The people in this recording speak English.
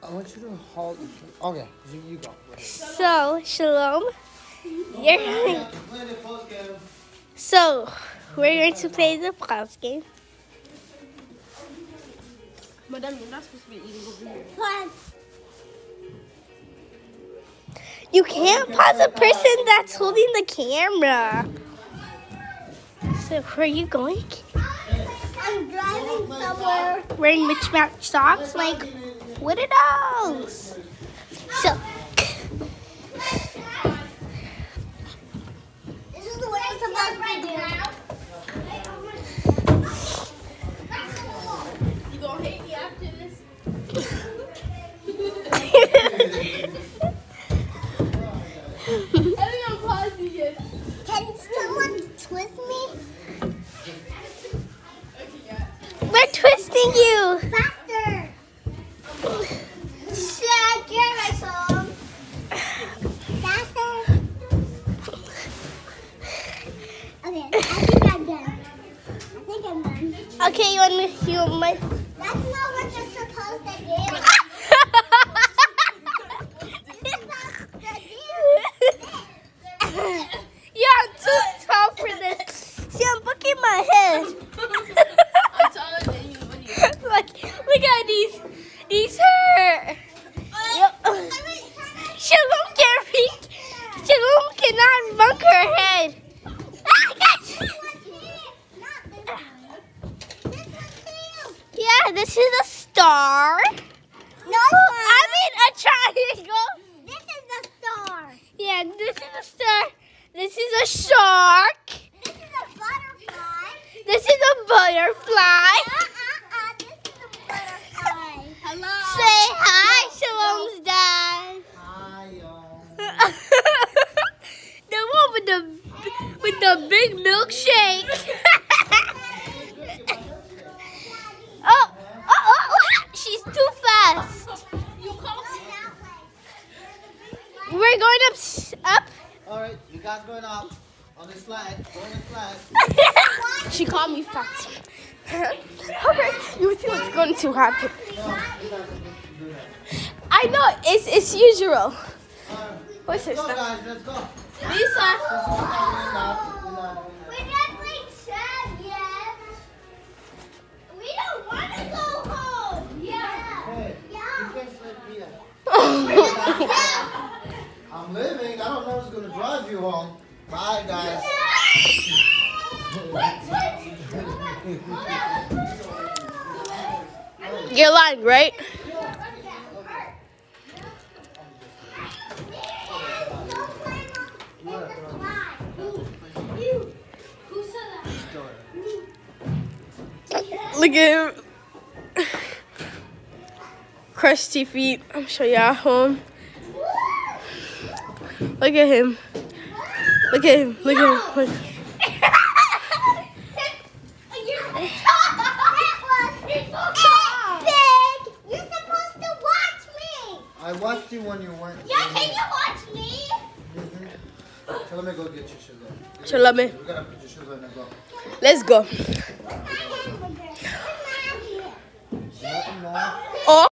I want you to hold. Okay, you go. So, Shalom. So, we're going to play the pause game. Madam, you're not supposed to be eating over here. You can't pause a person that's holding the camera. So, where are you going? I'm driving somewhere. Wearing mismatched socks? Like, what are those? So, This is the way I'm supposed to do. You gonna hate me after this? I think I'm pausing it. Can someone twist me? we're twisting you. Faster. Shit, get my song. Faster. Okay, I think I'm done. Okay, you want my... That's not what you're supposed to do. Yeah, I'm too tall for this. See, I'm booking my head. I'm taller than you. What do you Look at these. These hurt. Yep. Shalom can't reach. Shalom cannot bunk her head. Yeah, this is a star. No, I mean a triangle. this is the star. Yeah, this is a star. This is a shark. This is a butterfly. This is a butterfly. This is a butterfly. Hello. Say hi, Shalom's dad. Hi, y'all. The one with the big milkshake. oh, she's too fast. We're going up. All right, you guys going up on the slide. Go on the slide. She called me fat. Alright, you see what's going to happen. I know, it's usual. What's this Let's go, stuff? guys. Let's go. Lisa. We're not playing tag yet. We don't want to go home. Yeah. Hey, you can't slip here. I'm leaving. I don't know who's going to drive you home. Bye, guys. You're lying, right? Look at him. Crusty feet. I'll show you at home. Look at him. Look at him. Look at him. Look. You're supposed to watch me. I watched you when you weren't. Yeah, can you watch me? So let me go get your shoes on. Shalome. We gotta put your shoes on and go. Let's go. Where's my hamburger? Where's my hamburger? Nothing now. Oh.